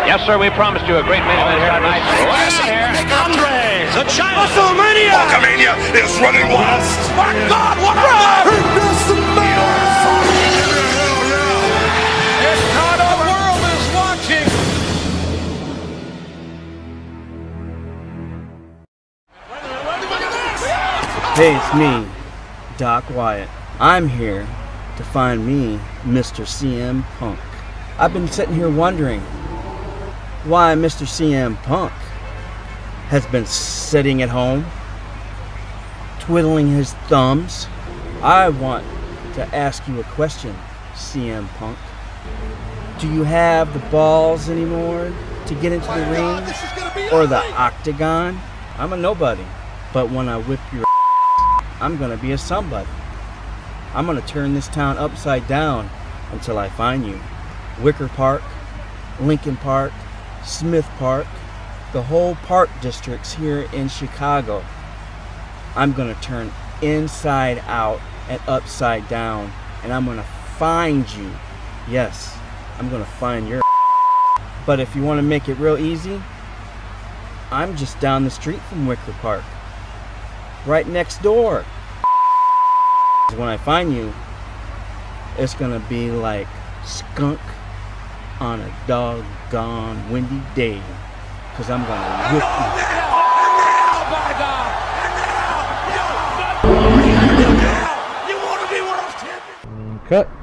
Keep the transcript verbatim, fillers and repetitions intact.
Yes, sir, we promised you a great main event here tonight. Look out here. Andre, the giant. WrestleMania! Hulkamania is running wild. My God, what a run! It's not over. The world is watching. Hey, it's me, Doc Wyatt. I'm here to find me Mister C M Punk. I've been sitting here wondering why Mister C M Punk has been sitting at home, twiddling his thumbs. I want to ask you a question, C M Punk. Do you have the balls anymore to get into the ring or the octagon? I'm a nobody, but when I whip your ass, I'm gonna be a somebody. I'm gonna turn this town upside down until I find you. Wicker Park, Lincoln Park, Smith Park, the whole park districts here in Chicago. I'm gonna turn inside out and upside down, and I'm gonna find you. Yes, I'm gonna find your ass. But if you want to make it real easy, I'm just down the street from Wicker Park, right next door. When I find you, it's gonna be like skunk on a doggone windy day, because I'm gonna whip you. You want to be world champion? Cut.